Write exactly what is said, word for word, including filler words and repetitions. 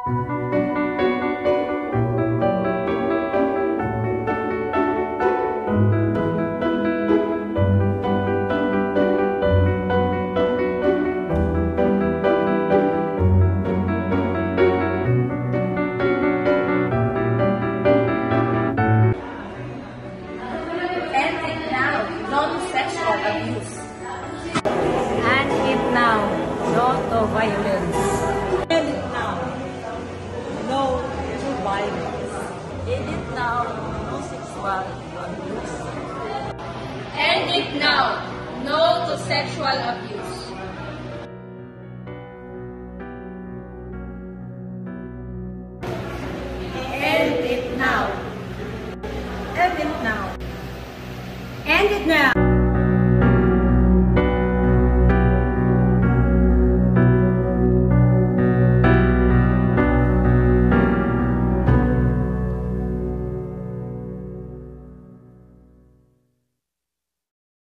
No violence. End it now. No to violence. End it now. No sexual abuse. End it now. No to sexual abuse. End it now. End it now. End it now.